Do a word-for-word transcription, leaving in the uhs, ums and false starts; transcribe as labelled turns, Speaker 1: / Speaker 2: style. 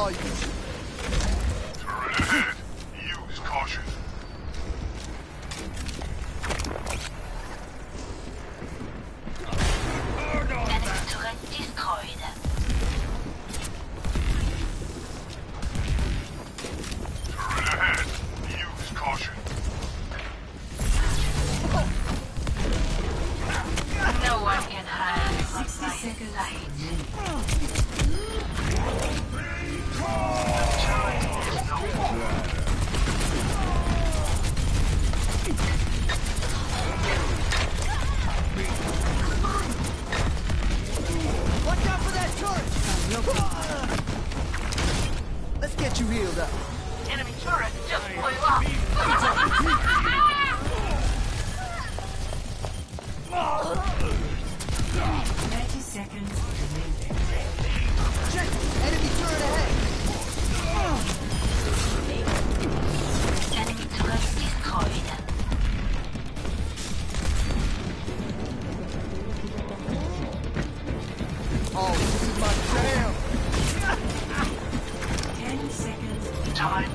Speaker 1: are you?
Speaker 2: Turret ahead. Use caution.
Speaker 3: Enemy turret destroyed.
Speaker 2: Turret ahead. Use caution.
Speaker 3: No one can hide from my sight.
Speaker 1: Watch out for that turret! Let's get you healed up.
Speaker 3: Enemy turret just blew up.
Speaker 4: Thirty seconds.
Speaker 1: Check! Enemy turret ahead!
Speaker 3: Enemy turret destroyed.
Speaker 1: Oh, this is my jam!
Speaker 4: Ten seconds.
Speaker 3: Time